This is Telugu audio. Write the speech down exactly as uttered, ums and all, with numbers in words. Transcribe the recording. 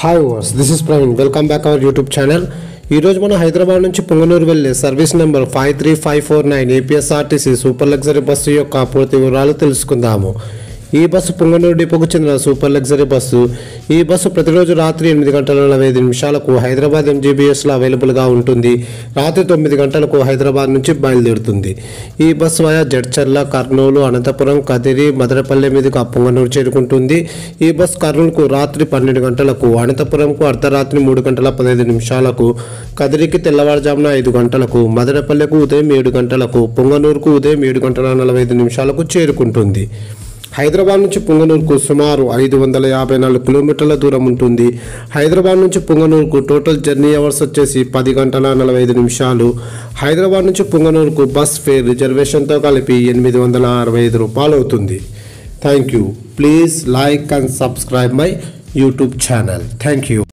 Hi was this is Praveen welcome back our YouTube channel. ఈరోజు మనం హైదరాబాద్ నుంచి పొంగనూరు వెళ్ళే service number five three five four nine APSRTC super luxury bus యొక్క పూర్తి వివరాలు తెలుసుకుందాము। ఈ బస్సు పొంగనూరు డిపోకు చెందిన సూపర్ లగ్జరీ బస్సు। ఈ బస్సు ప్రతిరోజు రాత్రి ఎనిమిది గంటల నలభై ఐదు నిమిషాలకు హైదరాబాద్ ఎంజీబీఎస్లో అవైలబుల్గా ఉంటుంది। రాత్రి తొమ్మిది గంటలకు హైదరాబాద్ నుంచి బయలుదేరుతుంది। ఈ బస్సు వయా జడ్చర్ల, కర్నూలు, అనంతపురం, కదిరి, మదనపల్లె మీదుగా పొంగనూరు చేరుకుంటుంది। ఈ బస్సు కర్నూలుకు రాత్రి పన్నెండు గంటలకు, అనంతపురంకు అర్ధరాత్రి మూడు గంటల పదహైదు నిమిషాలకు, కదిరికి తెల్లవారుజామున ఐదు గంటలకు, మదనపల్లెకు ఉదయం ఏడు గంటలకు, పొంగనూరుకు ఉదయం ఏడు గంటల నలభై ఐదు నిమిషాలకు చేరుకుంటుంది। హైదరాబాద్ నుంచి పొంగనూరుకు సుమారు ఐదు వందల యాభై నాలుగు కిలోమీటర్ల దూరం ఉంటుంది। హైదరాబాద్ నుంచి పొంగనూరుకు టోటల్ జర్నీ అవర్స్ వచ్చేసి పది గంటల నలభై ఐదు నిమిషాలు। హైదరాబాద్ నుంచి పొంగనూరుకు బస్ ఫేర్ రిజర్వేషన్తో కలిపి ఎనిమిది వందల అరవై ఐదు రూపాయలు అవుతుంది। Thank you. Please like and subscribe my YouTube channel. Thank you.